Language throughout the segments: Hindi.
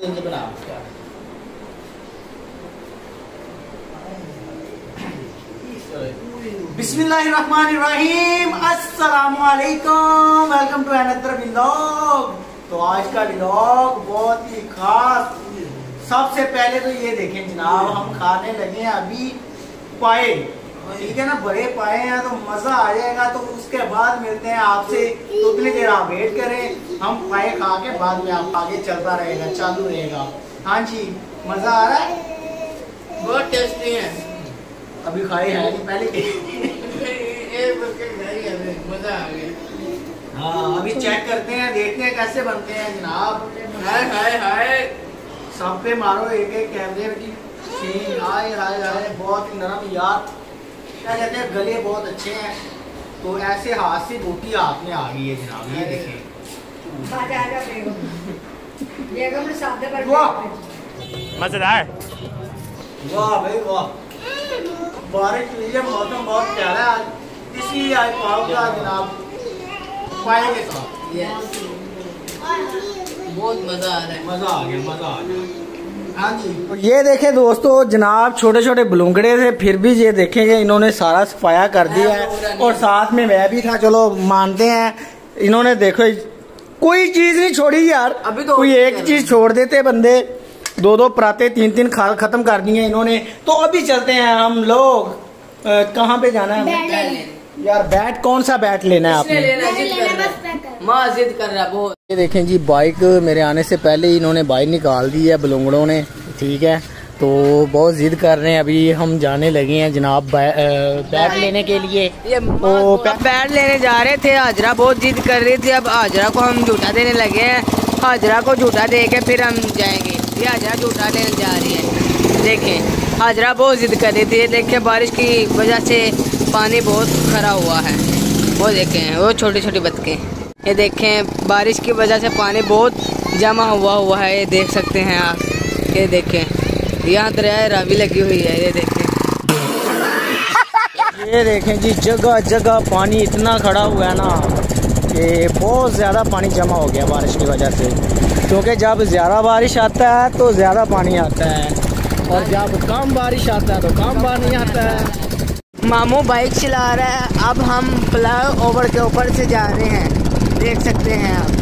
बिस्मिल्लाहिर्रहमानिर्रहीम, अस्सलामुअलैकुम, वेलकम टू अनदर व्लॉग। तो आज का व्लॉग बहुत ही खास। सबसे पहले तो ये देखें जनाब, हम खाने लगे हैं अभी पाए, ठीक है ना, बड़े पाए हैं तो मजा आ जाएगा। तो उसके बाद मिलते हैं आपसे, तो उतनी देर आप वेट करें, हम पाए खा के बाद में आप आगे चलता रहेगा, चालू रहेगा। हाँ जी, मजा आ रहा है, बहुत टेस्टी है। अभी खाए हैं नहीं पहले मजा आ गया। हाँ, अभी चेक करते हैं, देखते हैं कैसे बनते हैं जनाब। हाय हाय हाय, सब पे मारो एक एक कैमरे की सीन। हाय हाय हाय, बहुत ही नरम यार, क्या कहते हैं, गले बहुत अच्छे हैं। तो ऐसे हाथ से रोटी हाथ में आ गई है जनाब, ये देखें। मजेदार। वाह भाई वाह, बारिश हुई है, मौसम बहुत प्यारा है आज। इसी आज पाऊंगा जनाब पाए के साथ, बहुत मजा आ रहा है। मजा आ गया, मजा आ गया। हाँ जी, तो ये देखें दोस्तों जनाब, छोटे छोटे बलूंगड़े थे, फिर भी ये देखेंगे इन्होंने सारा सफाया कर दिया है। और साथ में मैं भी था, चलो मानते हैं। इन्होंने देखो कोई चीज नहीं छोड़ी यार, अभी तो कोई एक चीज छोड़ देते बंदे, दो दो पराते तीन तीन खत्म कर दिए इन्होंने। तो अभी चलते हैं हम लोग, कहाँ पे जाना है यार? बैट, कौन सा बैट लेना है आपने? माँ जिद कर रहा बहुत। ये देखें जी, बाइक मेरे आने से पहले ही इन्होंने बाइक निकाल दी है बलूंगड़ों ने, ठीक है। तो बहुत जिद कर रहे हैं, अभी हम जाने लगे हैं जनाब बैट लेने के लिए। तो बैट लेने जा रहे थे, हाजरा बहुत जिद कर रही थी। अब हाजरा को हम झूठा देने लगे हैं, हाजरा को झूठा दे के फिर हम जाएंगे। ये हाजरा झूठा लेने जा रही है। देखें, हाजरा बहुत जिद कर रही थी। देखें, बारिश की वजह से पानी बहुत खरा हुआ है। वो देखें, वो छोटी छोटी बतखें, ये देखें, बारिश की वजह से पानी बहुत जमा हुआ है। ये देख सकते हैं आप, ये देखें, यहाँ दरिया रावी लगी हुई है। ये देखें, ये देखें जी, जगह जगह पानी इतना खड़ा हुआ है ना कि बहुत ज़्यादा पानी जमा हो गया बारिश की वजह से। क्योंकि जब ज़्यादा बारिश आता है तो ज़्यादा पानी आता है, और जब कम बारिश आता है तो कम पानी आता है। मामू बाइक चला रहा है। अब हम फ्लाई ओवर के ऊपर से जा रहे हैं, देख सकते हैं आप।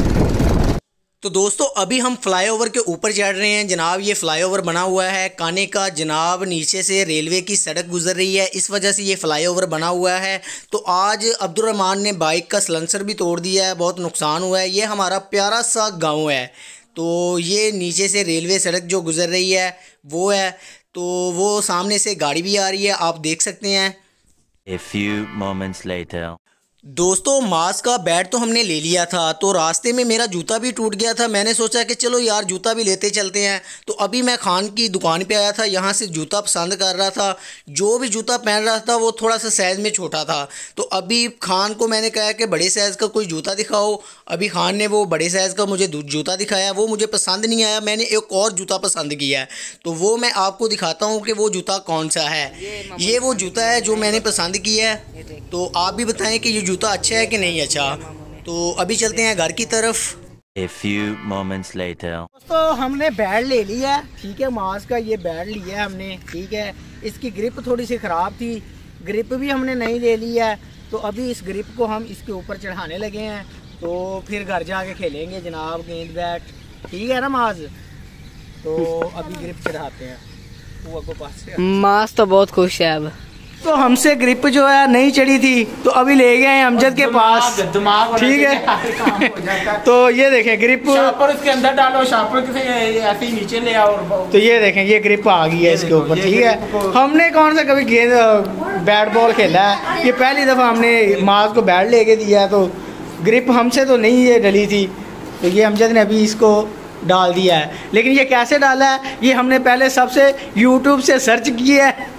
तो दोस्तों अभी हम फ्लाईओवर के ऊपर चढ़ रहे हैं जनाब। ये फ्लाईओवर बना हुआ है काने का जनाब, नीचे से रेलवे की सड़क गुजर रही है, इस वजह से ये फ्लाईओवर बना हुआ है। तो आज अब्दुर्रहमान ने बाइक का सलेंसर भी तोड़ दिया है, बहुत नुकसान हुआ है। ये हमारा प्यारा सा गाँव है, तो ये नीचे से रेलवे सड़क जो गुजर रही है वो है। तो वो सामने से गाड़ी भी आ रही है, आप देख सकते हैं। A few moments later. दोस्तों मास्क का बैट तो हमने ले लिया था, तो रास्ते में मेरा जूता भी टूट गया था। मैंने सोचा कि चलो यार जूता भी लेते चलते हैं। तो अभी मैं खान की दुकान पे आया था, यहाँ से जूता पसंद कर रहा था। जो भी जूता पहन रहा था वो थोड़ा सा साइज़ में छोटा था। तो अभी खान को मैंने कहा कि बड़े साइज़ का कोई जूता दिखाओ। अभी खान ने वो बड़े साइज़ का मुझे जूता दिखाया, वो मुझे पसंद नहीं आया। मैंने एक और जूता पसंद किया है, तो वो मैं आपको दिखाता हूँ कि वो जूता कौन सा है। ये वो जूता है जो मैंने पसंद किया है। तो आप भी बताएं कि ये जूता अच्छा है कि नहीं अच्छा। तो अभी चलते हैं घर की तरफ। A few moments later. तो हमने बैट ले लिया है, ठीक है, मास्क का ये बैट लिया है हमने, ठीक है। इसकी ग्रिप थोड़ी सी ख़राब थी, ग्रिप भी हमने नहीं ले ली है। तो अभी इस ग्रिप को हम इसके ऊपर चढ़ाने लगे हैं, तो फिर घर जाके खेलेंगे जनाब गेंद बैट, ठीक है ना माज। तो अभी ग्रिप चढ़ाते हैं। वो को पास मास तो बहुत खुश है। अब तो हमसे ग्रिप जो है नहीं चढ़ी थी, तो अभी ले गए हैं अमजद के पास, ठीक है। तो ये देखें ग्रिप, शापर उसके अंदर डालो, शापर से ऐसे ही नीचे ले आओ। तो ये देखें ये ग्रिप आ गई है इसके ऊपर, ठीक है। हमने कौन सा कभी गेंद बैट बॉल खेला है, ये पहली दफ़ा हमने माज को बैट लेके दिया है। तो ग्रिप हमसे तो नहीं ये डली थी, तो ये अमजद ने अभी इसको डाल दिया है। लेकिन ये कैसे डाला है, ये हमने पहले सबसे यूट्यूब से सर्च किया है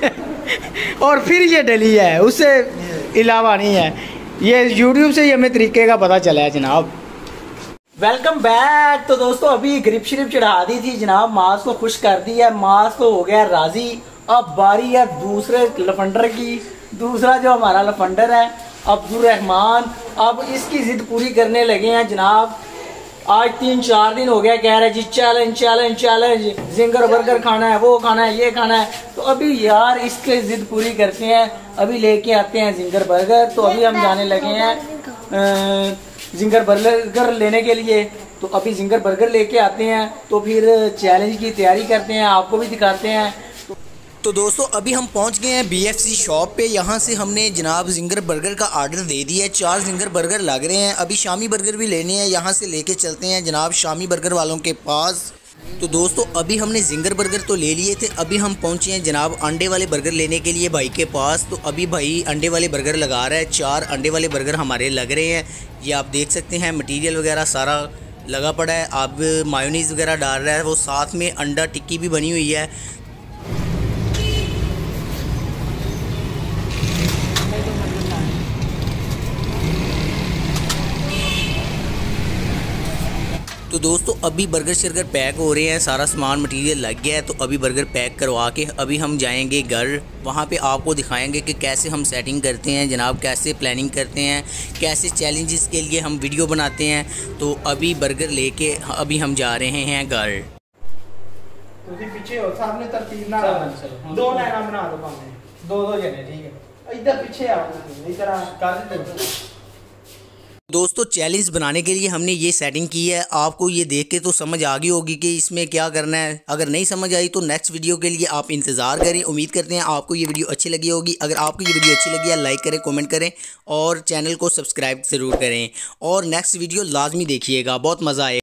और फिर ये डली है, उससे अलावा नहीं है। ये यूट्यूब से ही हमें तरीके का पता चला है जनाब। Welcome back. तो दोस्तों अभी ग्रिप श्रिप चढ़ा दी थी जनाब, मास को खुश कर दिया, मास को हो गया राजी। अब बारी है दूसरे लफंडर की। दूसरा जो हमारा लफंडर है अब्दुर्रहमान, अब इसकी जिद पूरी करने लगे हैं जनाब। आज 3-4 दिन हो गया कह रहा है जी challenge challenge challenge, zinger burger खाना है, वो खाना है, ये खाना है। तो अभी यार इसके जिद पूरी करते हैं, अभी लेके आते हैं जिंगर बर्गर। तो अभी हम जाने लगे हैं जिंगर बर्गर लेने के लिए। तो अभी जिंगर बर्गर लेके आते हैं तो फिर चैलेंज की तैयारी करते हैं, आपको भी दिखाते हैं। तो दोस्तों अभी हम पहुंच गए हैं BFC शॉप पे। यहाँ से हमने जनाब जिंगर बर्गर का आर्डर दे दिया है। 4 जिंगर बर्गर लग रहे हैं। अभी शामी बर्गर भी लेने हैं, यहाँ से लेके चलते हैं जनाब शामी बर्गर वालों के पास। तो दोस्तों अभी हमने जिंगर बर्गर तो ले लिए थे, अभी हम पहुँचे हैं जनाब अंडे वाले बर्गर लेने के लिए भाई के पास। तो अभी भाई अंडे वाले बर्गर लगा रहा है, 4 अंडे वाले बर्गर हमारे लग रहे हैं। ये आप देख सकते हैं मटीरियल वगैरह सारा लगा पड़ा है। अब मायोनीज़ वगैरह डाल रहा है वो, साथ में अंडा टिक्की भी बनी हुई है। तो दोस्तों अभी बर्गर शर्गर पैक हो रहे हैं, सारा सामान मटेरियल लग गया है। तो अभी बर्गर पैक करवा के अभी हम जाएंगे घर। वहाँ पे आपको दिखाएंगे कि कैसे हम सेटिंग करते हैं जनाब, कैसे प्लानिंग करते हैं, कैसे चैलेंजेस के लिए हम वीडियो बनाते हैं। तो अभी बर्गर लेके अभी हम जा रहे हैं घर। पीछे हो, सामने तरतीब ना दो लाइना बना दो, दो जने, ठीक है। इधर पीछे आओ, इधर कर दो। दोस्तों चैलेंज बनाने के लिए हमने ये सेटिंग की है, आपको ये देख के तो समझ आ गई होगी कि इसमें क्या करना है। अगर नहीं समझ आई तो नेक्स्ट वीडियो के लिए आप इंतज़ार करें। उम्मीद करते हैं आपको ये वीडियो अच्छी लगी होगी। अगर आपको ये वीडियो अच्छी लगी है लाइक करें, कमेंट करें और चैनल को सब्सक्राइब ज़रूर करें। और नेक्स्ट वीडियो लाजमी देखिएगा, बहुत मज़ा आएगा।